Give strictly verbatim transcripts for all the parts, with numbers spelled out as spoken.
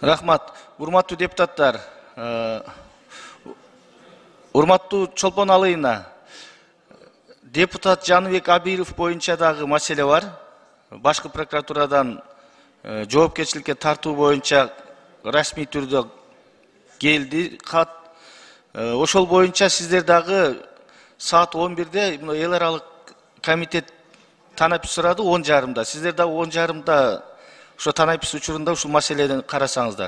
Рахмат. Урматтуу депутаттар, урматтуу Чолпон Алыйна, депутат Жаныбек Абиров боюнча дагы маселе бар. Башкы прокуратурадан жоопкерчиликке тартуу боюнча расмий түрдө келди кат. Ошол боюнча сиздер дагы саат он бирде эл аралык комитет танапис сурады он жарымда. Сиздер дагы он жарымда ошо танапис учурунда ушул маселени карасаңыздар.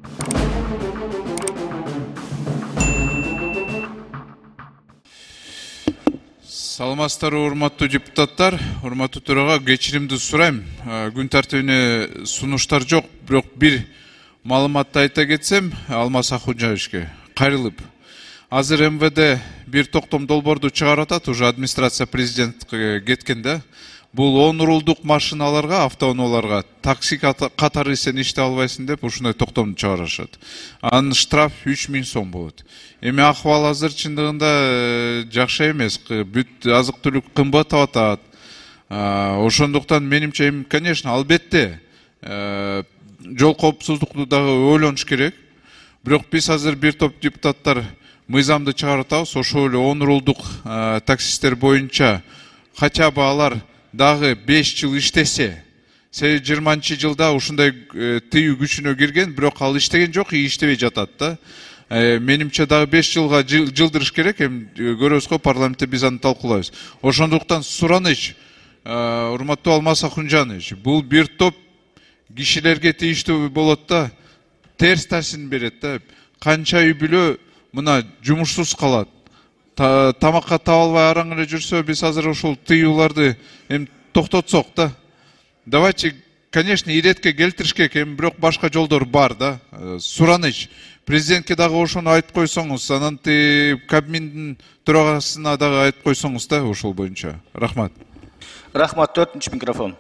Саламатсыздар, урматтуу депутаттар, урматтуу төрага кечиримди сурайм. Күн тартибине сунуштар жок, бирок бир маалыматты айта кетсем, Алмаз Ахунжаевичке кайрылып. Азыр эм вэ дэ бир токтом долбоорду чыгарып атат, уже администрация президентке кеткенде. Бул он рулдук машиналарга, автоунааларга такси катары сен иштей албайсың деп ушундай токтомду чыгарышат. Анын штраф үч миң сом болот. Эми акыбал азыр чындыгында жакшы эмес. Бүт азык түлүк кымбаттап атат. Ошондуктан менимче эми, конечно, албетте жол коопсуздукту дагы ойлонуш керек. Бирок биз азыр бир топ депутаттар мыйзамды чыгарып атабыз. Ошол эле он рулдук таксисттер боюнча хотя бы алар дагы беш жыл иштесе, себеби жыйырманчы жылда ушундай тыюу күчүнө кирген, бирок ал иштеген жок, иштебей жатат да. Менимче дагы беш жылга жылдырыш керек, эми көрөбүз го парламентте биз аны талкуулайбыз. Ошондуктан сураныч, урматтуу Алмаз Ахунжанович, бул бир топ кишилерге тийиштүү болот да, терс таасирин берет да. Канча үй бүлө мына жумушсуз калат. Тамакка таба албай араң эле жүрсө, биз азыр ушул тыюуларды эми токтотсок да. Давайте, конечно, иретке келтириш керек, эми бирок башка жолдор бар да. Сураныч, президентке дагы ошону айтып койсоңуз, анан Кабминдин төрагасына дагы айтып койсоңуз да ошол боюнча. Рахмат. Рахмат, төртүнчү микрофон.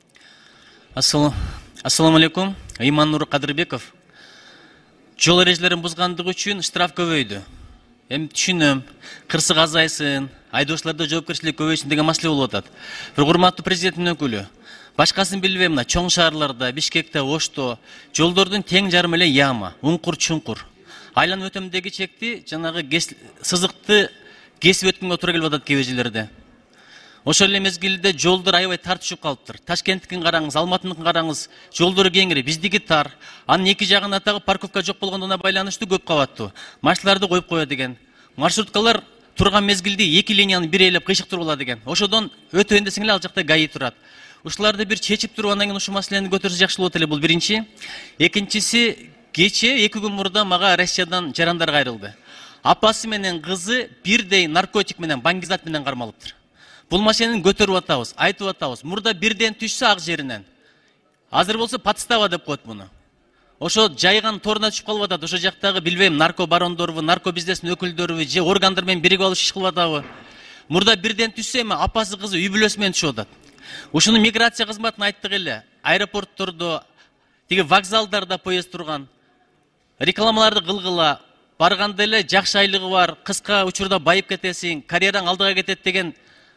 Ассаламу алейкум. Иманнур Кадырбеков. Жол эрежелерин бузгандыгы үчүн штраф көбөйдү. Эми түшүнөм, кырсык азайсын, айдоочуларда жоопкерчилик көбөйсүн деген маселе болуп атат. Бирок урматтуу президенттин өкүлү, башкасын билбейм, мына чоң шаарларда, Бишкекте, Ошто жолдордун тең жарымы эле яма, уңкур-чуңкур. Айланып өтөмдөгү чекти жанагы сызыкты кесип өткөнгө туура келип атат кээ бир жерлерде. Ошол эле мезгилде жолдор аябай тар түшүп калыптыр. Ташкенттикин караңыз, Алматыныкын караңыз, жолдору кеңири, биздики тар. Анын эки жагына дагы парковка жок болгондугуна байланыштуу көп кабаттуу. Машиналарды коюп коет экен. Маршруткалар турган мезгилде эки линияны бир ээлеп кыйшыктырып алат экен. Ошодон өтөйүн десең эле ал жакта ГАИ турат. Ушуларды бир чечип туруп анан кийин ушул маселени көтөрсө жакшы болот эле, бул биринчи. Экинчиси, кечээ эки күн мурда мага Россиядан жарандар кайрылды. Апасы менен кызы бирдей наркотик менен, баңгизат менен кармалыптыр. Бул маселени көтөрүп атабыз, айтып атабыз. Мурда бирден түшсө ак жеринен. Азыр болсо подстава деп коет муну. Ошо жайган торуна түшүп калып атат. Ошо жактагы билбейм, нарко барондорбу, нарко бизнестин өкүлдөрүбү же органдар менен биригип алып иш кылып атабы. Мурда бирден түшсө эми апасы кызы үй бүлөсү менен түшүп атат. Ушуну миграция кызматына айттык эле. Аэропорттордо, тиги вокзалдарда поезд турган. Рекламаларды кылгыла, барганда эле жакшы айлыгы бар, кыска учурда байып кетесиң, карьераң алдыга кетет деген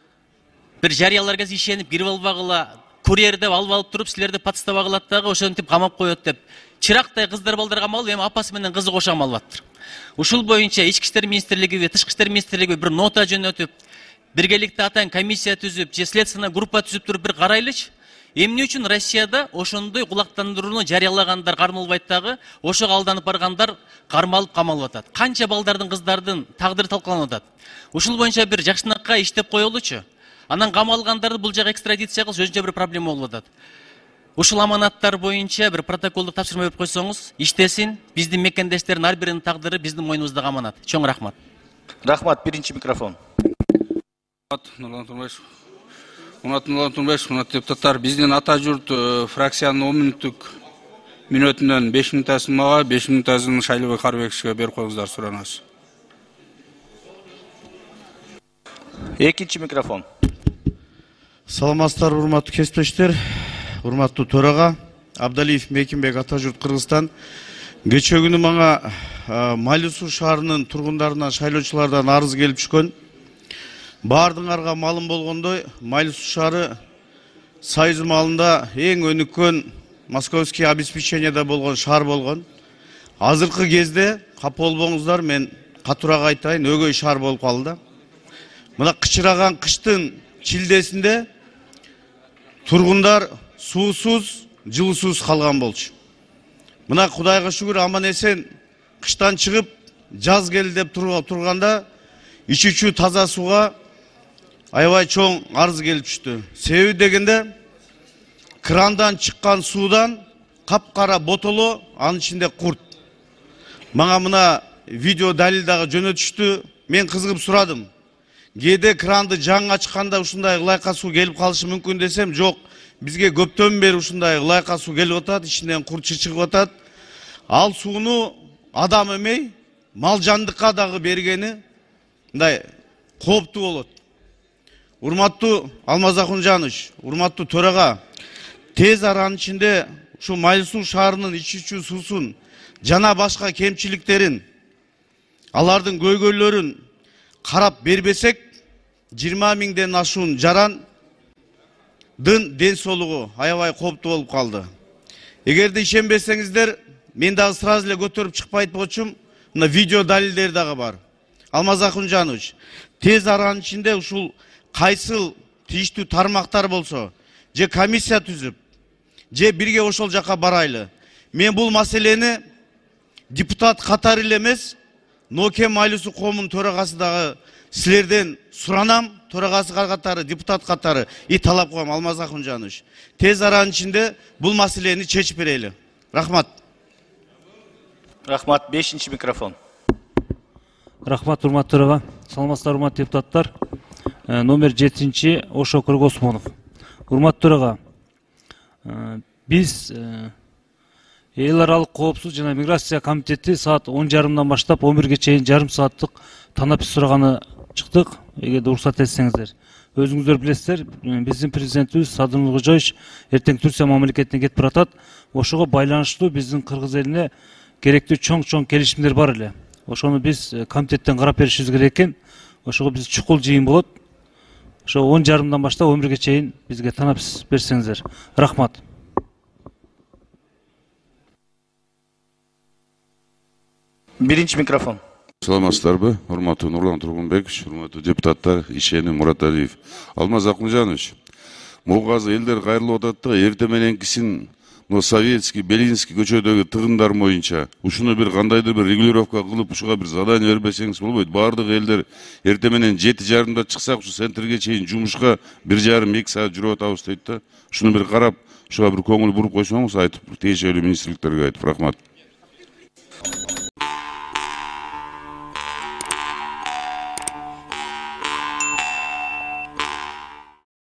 бир жарыяларга ишенип кирип албагыла, курьер деп алып алып туруп, силерди подстава кылат дагы, ошентип камап коет деп. Чырактай кыздар балдар камалып, эми апасы менен кызы кошо камалып атыр. Ушул боюнча Ички иштер министрлиги, Тышкы иштер министрлиги бир нота жөнөтүп, биргеликте атайын комиссия түзүп, же следственный группа түзүп туруп бир карайлычы. Эмне үчүн Россияда ошондой кулактандырууну жарыялагандар кармалбайт дагы, ошого алданып баргандар кармалып камалып атат. Канча балдардын, кыздардын тагдыры талкаланып атат. Ушул боюнча бир жакшынакка иштеп коелучу. Анан камалгандарды бул жака экстрадиция кылыш өзүнчө бир проблема болуп атат. Ушул аманаттар боюнча бир протоколдук тапшырма берип койсоңуз, иштесин, биздин мекендештердин ар биринин тагдыры биздин мойнубузда аманат. Чоң рахмат. Рахмат, биринчи микрофон. Нурлан Турмаевич, Нурлан Турмаевич, урматтуу депутаттар, биздин ата журт фракциянын он мүнөттүк мүнөтүнөн беш мүнөтасын мага, беш мүнөтасын Шайлыбек Карбековичке берип коюңуздар, суранабыз. Экинчи микрофон. Саламатсыздар, урматтуу кесиптештер, урматтуу төрага, Абдалиев Мекимбек, ата журт Кыргызстан. Кечээ күнү мага Майлы Суу шаарынын тургундарынан, шайлоочулардан арыз келип түшкөн. Баардыңарга маалым болгондой, Майлы Суу шаары Союз маалында эң өнүккөн московский обеспечениеда болгон шаар болгон. Азыркы кезде капа болбоңуздар, мен катуураак айтайын, өгөй шаар болуп калды. Мына кычыраган кыштын чилдесинде тургундар суусуз, жылуусуз калган болчу. Мына Кудайга шүгүр аман эсен кыштан чыгып жаз келди деп турганда ичүүчү таза сууга аябай чоң арыз келип түштү. Себеби дегенде крандан чыккан суудан капкара ботоло, анын ичинде курт. Мага мына видео далил дагы жөнөтүштү. Мен кызыгып сурадым. Кээде кранды жаңы ачканда ушундай ылайка суу келип калышы мүмкүн десем, жок. Бизге көптөн бери ушундай ылайка суу келип атат, ичинен курт чыгып атат. Ал сууну адам эмей, мал жандыкка дагы бергени мындай кооптуу болот. Урматтуу Алмаз Акунжанович, урматтуу төрага, тез аранын ичинде ушу Майыл суу шаарынын ичүүчү суусун жана башка кемчиликтерин, алардын көйгөйлөрүн карап бербесек, жыйырма миңден ашуун жарандын ден соолугу аябай кооптуу болуп калды. Эгерде ишенбесеңиздер, мен дагы сразу эле көтөрүп чыкпайт болчумун, мына видео далилдер дагы бар. Алмаз Акунжанович, тез аранын ичинде ушул кайсыл тийиштүү тармактар болсо, же комиссия түзүп, же бирге ошол жака барайлы. Мен бул маселени депутат катары эле эмес, Ноке Майыл суу коомунун төрагасы дагы силерден суранам, төрагасы катары, депутат катары и талап коем. Алмаз Акунжанович, тез аранын ичинде бул маселени чечип берели. Рахмат. Рахмат. Бешинчи микрофон. Рахмат, урматтуу төрага. Саламатсыздар, урматтуу депутаттар. Номер жетинчи Ошо Кыргосмонов. Урматтуу төрага, биз эл аралык коопсуз жана миграция комитети саат он жарымдан баштап он бирге чейин жарым сааттык танапис сураганы чыктык. Эгерде уруксат этсеңиздер. Өзүңүздөр билесиздер, биздин президентибиз Садыр Нуркожоевич эртең Турция мамлекетине кетип баратат. Ошого байланыштуу биздин кыргыз элине керектүү чоң-чоң келишимдер бар эле. Ошону биз комитеттен карап беришибиз керек экен. Ошого биз чукул жыйын болот. Ошо он жарымдан баштап он бирге чейин бизге танапис берсеңиздер. Рахмат. Биринчи микрофон. Саламатсыздарбы, урматтуу Нурлан Тургунбекович, урматтуу депутаттар, Ишени Мураталиев. Алмаз Акунжанович, могу азыр элдер кайрылып атат да, эрте мененкисин но Советский, Белинский көчөдөгү тыгындар боюнча ушуну бир кандайдыр бир регулировка кылып, ушуга бир задание бербесеңиз болбойт. Баардык элдер эрте менен жети жарымда чыксак, ушу центрге чейин жумушка бир жарым эки саат жүрүп атабыз дейт да. Ушуну бир карап, ушуга бир көңүл буруп койсоңуз, айтып, тиешелүү министрликтерге айтып, рахмат.